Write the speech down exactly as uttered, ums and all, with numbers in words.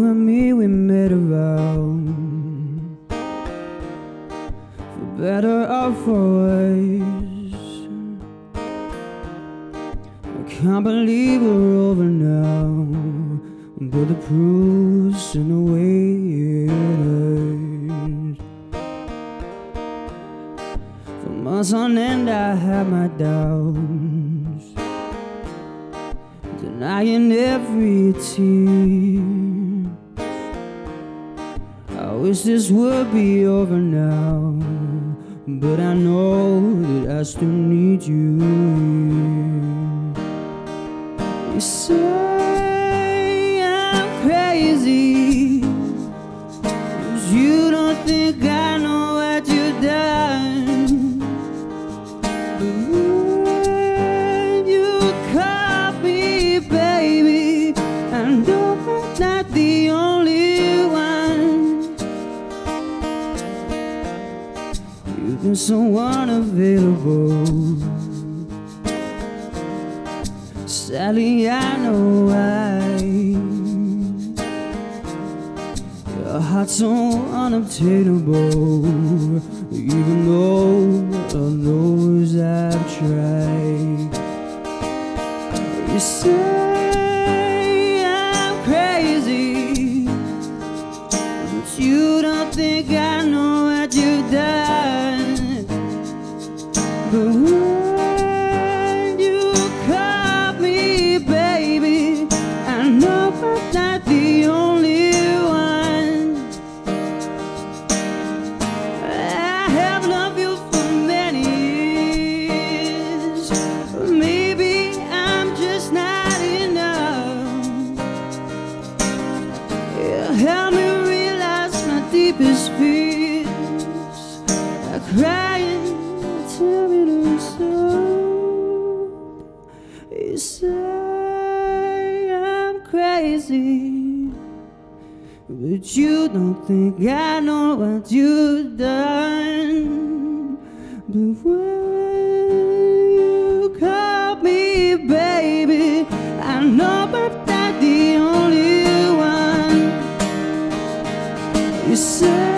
and me, we made a vow, for better or for worse. I can't believe we're over now, but the proof's in the way it hurts. For months on end I had my doubts, denying every tear. I wish this would be over now, but I know that I still need you here. You say I'm crazy, 'cause you don't think I know what you've done. But when you call me baby, I know I'm not the only one. You've been so unavailable. Sadly, I know why. Your heart's so unobtainable, even though Lord knows I've tried. You say I'm crazy, but you don't think I know what you've done. But when you call me baby, I know I'm not the only one. I have loved you for many years. Maybe I'm just not enough. You help me realize my deepest fears. I cry and tell me to stop. You say I'm crazy, but you don't think I know what you've done. But when you call me baby, I know I'm not the only one. You say